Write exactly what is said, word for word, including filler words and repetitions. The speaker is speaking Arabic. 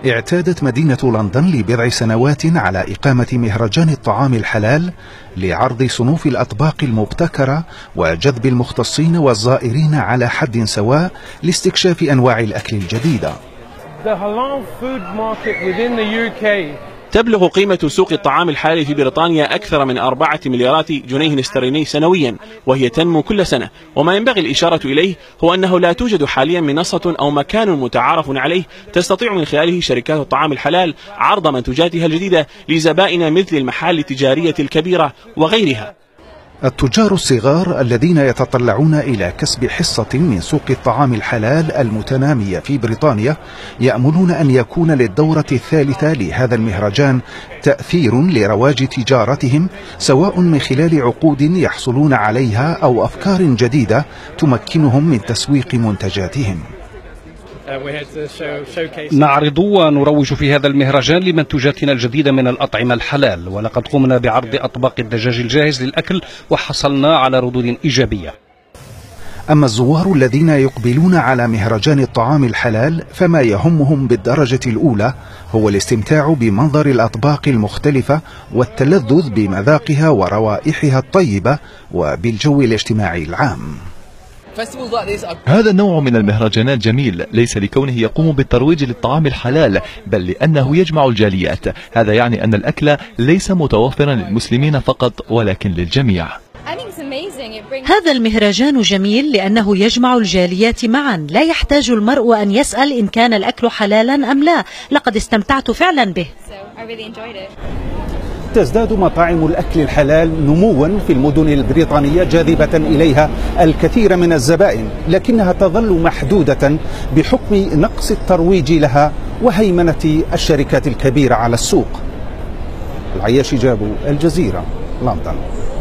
اعتادت مدينة لندن لبضع سنوات على إقامة مهرجان الطعام الحلال لعرض صنوف الأطباق المبتكرة وجذب المختصين والزائرين على حد سواء لاستكشاف أنواع الأكل الجديدة. تبلغ قيمة سوق الطعام الحلال في بريطانيا أكثر من أربعة مليارات جنيه استرليني سنويا، وهي تنمو كل سنة. وما ينبغي الإشارة إليه هو أنه لا توجد حاليا منصة أو مكان متعارف عليه تستطيع من خلاله شركات الطعام الحلال عرض منتجاتها الجديدة لزبائن مثل المحال التجارية الكبيرة وغيرها. التجار الصغار الذين يتطلعون إلى كسب حصة من سوق الطعام الحلال المتنامية في بريطانيا يأملون أن يكون للدورة الثالثة لهذا المهرجان تأثير لرواج تجارتهم، سواء من خلال عقود يحصلون عليها أو أفكار جديدة تمكنهم من تسويق منتجاتهم. نعرض ونروج في هذا المهرجان لمنتوجاتنا الجديدة من الأطعمة الحلال، ولقد قمنا بعرض أطباق الدجاج الجاهز للأكل وحصلنا على ردود إيجابية. أما الزوار الذين يقبلون على مهرجان الطعام الحلال فما يهمهم بالدرجة الأولى هو الاستمتاع بمنظر الأطباق المختلفة والتلذذ بمذاقها وروائحها الطيبة وبالجو الاجتماعي العام. هذا النوع من المهرجانات جميل، ليس لكونه يقوم بالترويج للطعام الحلال، بل لأنه يجمع الجاليات. هذا يعني أن الأكل ليس متوفرا للمسلمين فقط ولكن للجميع. هذا المهرجان جميل لأنه يجمع الجاليات معا، لا يحتاج المرء أن يسأل إن كان الأكل حلالا أم لا. لقد استمتعت فعلا به. تزداد مطاعم الأكل الحلال نموا في المدن البريطانية جاذبة إليها الكثير من الزبائن، لكنها تظل محدودة بحكم نقص الترويج لها وهيمنة الشركات الكبيرة على السوق. العياشي جابو، الجزيرة، لندن.